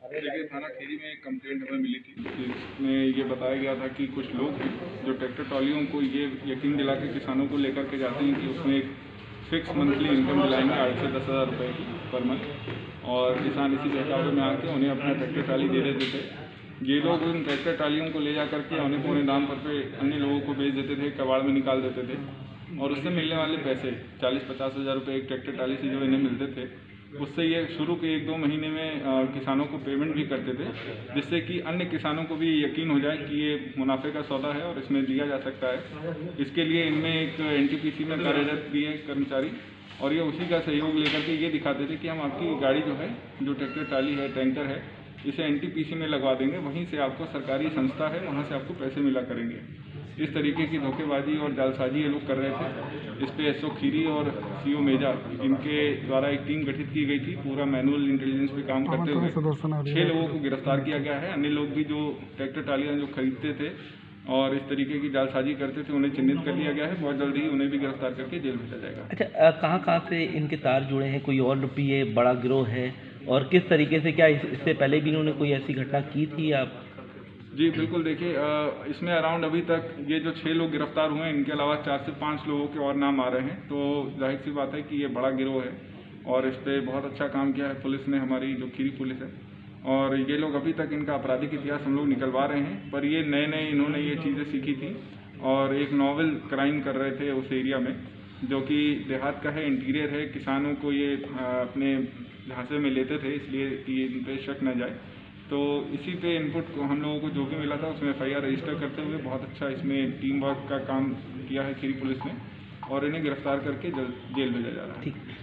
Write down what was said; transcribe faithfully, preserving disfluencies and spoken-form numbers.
देखिए, थाना खीरी में एक कंप्लेंट हमें मिली थी जिसमें ये बताया गया था कि कुछ लोग हैं जो ट्रैक्टर ट्रॉलियों को ये यकीन दिला के किसानों को लेकर के जाते हैं कि उसमें एक फिक्स मंथली इनकम दिलाएंगे आठ से दस हज़ार रुपये की पर मंथ, और किसान इसी बहकावे में आके उन्हें अपना ट्रैक्टर ट्राली दे देते थे। ये लोग उन ट्रैक्टर ट्रालियों को ले जा करके औने पौने दाम पर पे अन्य लोगों को बेच देते थे, कबाड़ में निकाल देते थे, और उससे मिलने वाले पैसे चालीस पचास हज़ार रुपये एक ट्रैक्टर ट्राली से जो इन्हें मिलते थे, उससे ये शुरू के एक दो महीने में आ, किसानों को पेमेंट भी करते थे, जिससे कि अन्य किसानों को भी यकीन हो जाए कि ये मुनाफे का सौदा है और इसमें दिया जा सकता है। इसके लिए इनमें एक एनटीपीसी में कार्यरत भी है कर्मचारी, और ये उसी का सहयोग लेकर के ये दिखाते थे कि हम आपकी गाड़ी जो है, जो ट्रैक्टर ट्राली है, टैंकर है, इसे एनटीपीसी में लगवा देंगे, वहीं से आपको सरकारी संस्था है वहाँ से आपको पैसे मिला करेंगे। इस तरीके की धोखेबाजी और जालसाजी ये लोग कर रहे थे। इस पे एसओ खीरी और सीओ मेजा इनके द्वारा एक टीम गठित की गई थी। पूरा मैनुअल इंटेलिजेंस पे काम करते हुए छः लोगों को गिरफ्तार किया गया है। अन्य लोग भी जो ट्रैक्टर ट्रालियाँ जो खरीदते थे और इस तरीके की जालसाजी करते थे, उन्हें चिन्हित कर लिया गया है। बहुत जल्दी ही उन्हें भी गिरफ्तार करके जेल भेजा जाएगा। अच्छा, कहाँ कहाँ से इनके तार जुड़े हैं? कोई और भी ये बड़ा गिरोह है? और किस तरीके से, क्या इससे पहले भी इन्होंने कोई ऐसी घटना की थी? आप जी बिल्कुल, देखिए, इसमें अराउंड अभी तक ये जो छः लोग गिरफ्तार हुए हैं, इनके अलावा चार से पाँच लोगों के और नाम आ रहे हैं। तो जाहिर सी बात है कि ये बड़ा गिरोह है और इस पर बहुत अच्छा काम किया है पुलिस ने, हमारी जो खीरी पुलिस है। और ये लोग अभी तक इनका आपराधिक इतिहास हम लोग निकलवा रहे हैं, पर ये नए नए इन्होंने ये चीज़ें सीखी थी और एक नॉवल क्राइम कर रहे थे उस एरिया में, जो कि देहात का है, इंटीरियर है। किसानों को ये अपने झांसे में लेते थे इसलिए कि इन पर शक न जाए। तो इसी पे इनपुट को हम लोगों को जो भी मिला था उसमें एफ आई आर रजिस्टर करते हुए बहुत अच्छा इसमें टीम वर्क का काम किया है खीरी पुलिस ने, और इन्हें गिरफ्तार करके जेल भेजा जा रहा है। ठीक।